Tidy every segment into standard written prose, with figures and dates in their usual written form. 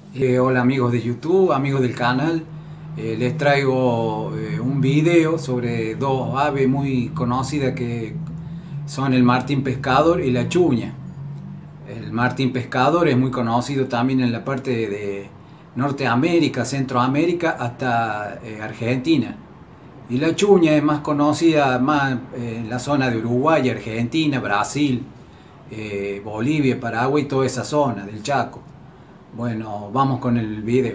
Hola amigos de YouTube, amigos del canal. Les traigo un video sobre dos aves muy conocidas que son el martín pescador y la chuña. El martín pescador es muy conocido también en la parte de Norteamérica, Centroamérica hasta Argentina. Y la chuña es más conocida más en la zona de Uruguay, Argentina, Brasil, Bolivia, Paraguay, toda esa zona del Chaco. Bueno, vamos con el video.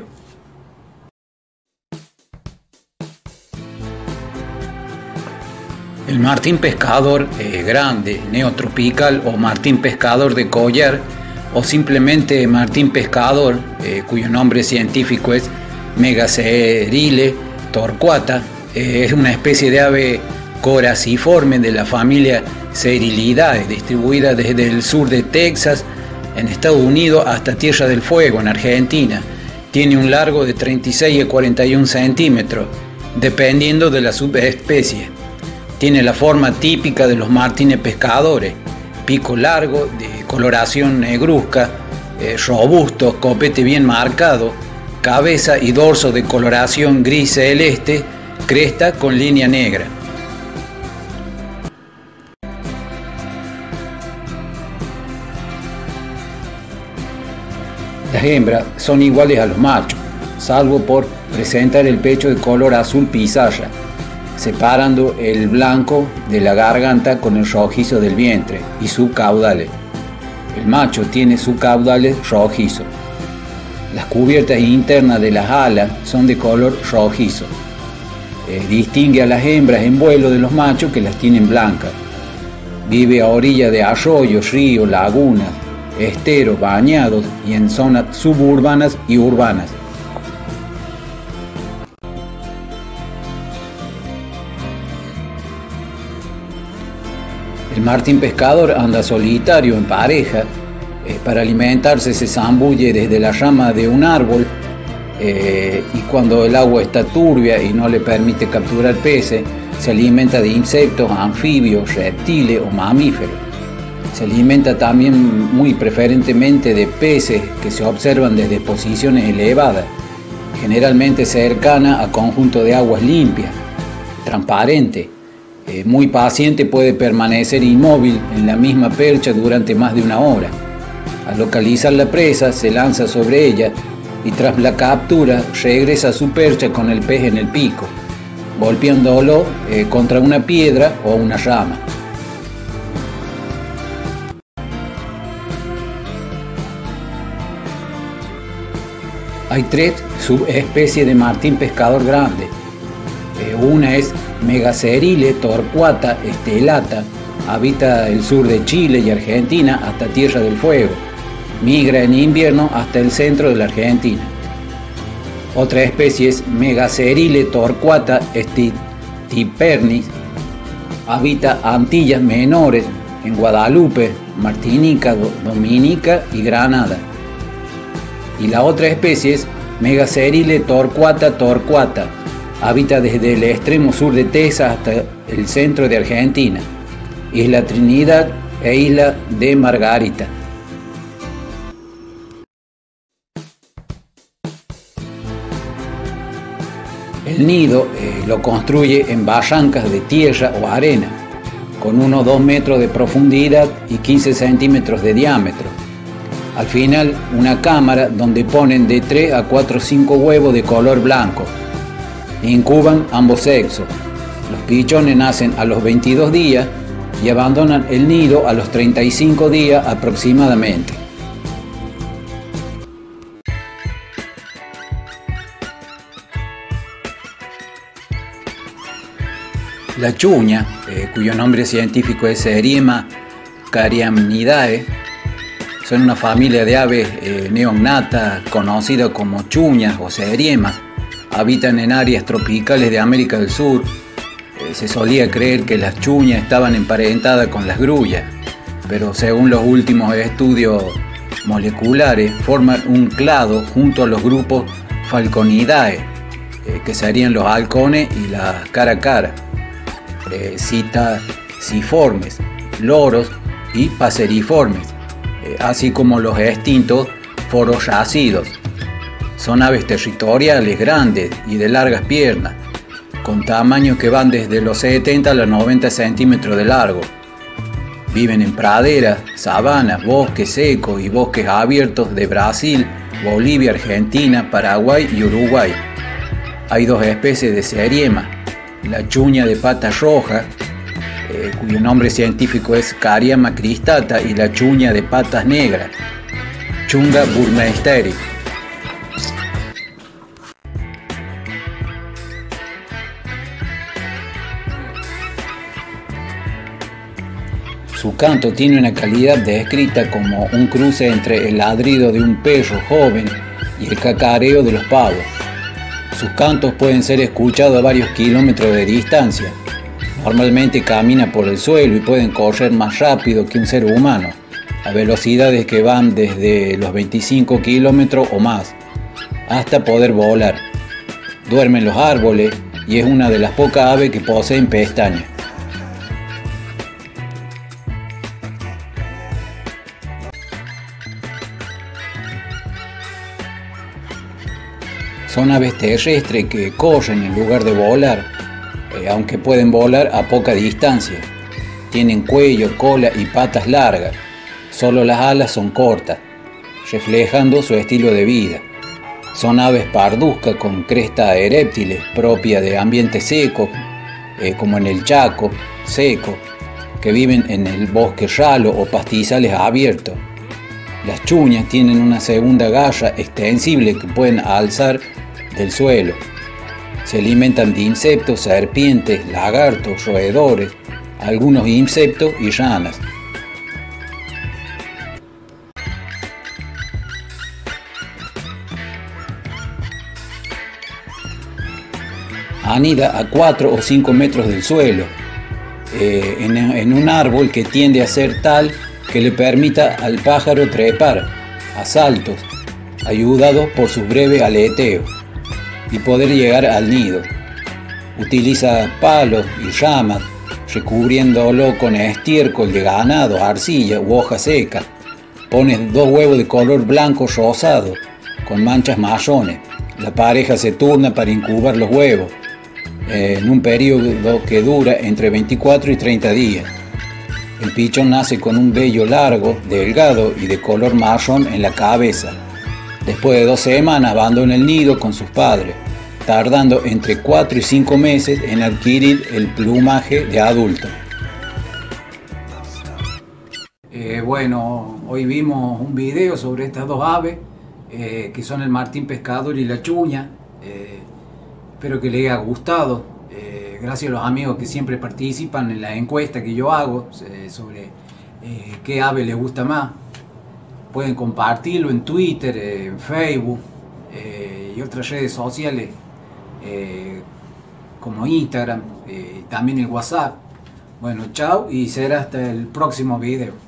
El martín pescador grande, neotropical o martín pescador de collar o simplemente martín pescador, cuyo nombre científico es Megacerile torquata, es una especie de ave coraciforme de la familia Cerilidae, distribuida desde el sur de Texas en Estados Unidos hasta Tierra del Fuego en Argentina. Tiene un largo de 36 a 41 centímetros, dependiendo de la subespecie. Tiene la forma típica de los martines pescadores: pico largo, de coloración negruzca, robusto, copete bien marcado, cabeza y dorso de coloración gris celeste, cresta con línea negra. Las hembras son iguales a los machos, salvo por presentar el pecho de color azul pizarra, separando el blanco de la garganta con el rojizo del vientre y subcaudales. El macho tiene subcaudales rojizos. Las cubiertas internas de las alas son de color rojizo. Distingue a las hembras en vuelo de los machos que las tienen blancas. Vive a orilla de arroyos, ríos, lagunas, esteros, bañados y en zonas suburbanas y urbanas. El martín pescador anda solitario en pareja. Para alimentarse se zambulle desde la rama de un árbol y cuando el agua está turbia y no le permite capturar peces, se alimenta de insectos, anfibios, reptiles o mamíferos. Se alimenta también muy preferentemente de peces que se observan desde posiciones elevadas, generalmente cercana a conjuntos de aguas limpias, transparente. Muy paciente, puede permanecer inmóvil en la misma percha durante más de una hora. Al localizar la presa, se lanza sobre ella y tras la captura regresa a su percha con el pez en el pico, golpeándolo contra una piedra o una rama. Hay tres subespecies de martín pescador grande. Una es Megacerile torquata stellata, habita el sur de Chile y Argentina hasta Tierra del Fuego. Migra en invierno hasta el centro de la Argentina. Otra especie es Megacerile torquata stipernis, habita Antillas Menores en Guadalupe, Martinica, Dominica y Granada. Y la otra especie es Megacerile torquata torquata, habita desde el extremo sur de Texas hasta el centro de Argentina, Isla Trinidad e Isla de Margarita. El nido lo construye en barrancas de tierra o arena, con unos 2 metros de profundidad y 15 centímetros de diámetro. Al final, una cámara donde ponen de 3 a 4 o 5 huevos de color blanco. Incuban ambos sexos. Los pichones nacen a los 22 días y abandonan el nido a los 35 días aproximadamente. La chuña, cuyo nombre científico es Eriema cariamnidae, son una familia de aves neognatas conocidas como chuñas o seriemas. Habitan en áreas tropicales de América del Sur. Se solía creer que las chuñas estaban emparentadas con las grullas, pero según los últimos estudios moleculares forman un clado junto a los grupos Falconidae, que serían los halcones y las caracara, citasiformes, loros y paseriformes, así como los extintos foroyacidos. Son aves territoriales, grandes y de largas piernas, con tamaños que van desde los 70 a los 90 centímetros de largo. Viven en praderas, sabanas, bosques secos y bosques abiertos de Brasil, Bolivia, Argentina, Paraguay y Uruguay. Hay dos especies de seriema, la chuña de patas rojas, cuyo nombre científico es Cariama cristata, y la chuña de patas negras, Chunga burmesteri. Su canto tiene una calidad descrita como un cruce entre el ladrido de un perro joven y el cacareo de los pavos. Sus cantos pueden ser escuchados a varios kilómetros de distancia. Normalmente camina por el suelo y pueden correr más rápido que un ser humano, a velocidades que van desde los 25 kilómetros o más, hasta poder volar. Duerme en los árboles y es una de las pocas aves que poseen pestañas. Son aves terrestres que corren en lugar de volar, aunque pueden volar a poca distancia. Tienen cuello, cola y patas largas. Solo las alas son cortas, reflejando su estilo de vida. Son aves parduzcas con cresta eréptiles, propia de ambientes secos, como en el Chaco seco, que viven en el bosque ralo o pastizales abiertos. Las chuñas tienen una segunda garra extensible que pueden alzar del suelo. Se alimentan de insectos, serpientes, lagartos, roedores, algunos insectos y ranas. Anida a 4 o 5 metros del suelo, en un árbol que tiende a ser tal que le permita al pájaro trepar a saltos, ayudado por sus breves aleteos, y poder llegar al nido. Utiliza palos y ramas, recubriéndolo con estiércol de ganado, arcilla u hoja seca. Pone 2 huevos de color blanco rosado, con manchas marrones. La pareja se turna para incubar los huevos, en un periodo que dura entre 24 y 30 días. El pichón nace con un vello largo, delgado y de color marrón en la cabeza. Después de 2 semanas abandona el nido con sus padres, tardando entre 4 y 5 meses en adquirir el plumaje de adulto. Bueno, hoy vimos un video sobre estas dos aves, que son el martín pescador y la chuña. Espero que les haya gustado. Gracias a los amigos que siempre participan en la encuesta que yo hago sobre qué ave les gusta más. Pueden compartirlo en Twitter, en Facebook y otras redes sociales como Instagram, también el WhatsApp. Bueno, chao y será hasta el próximo video.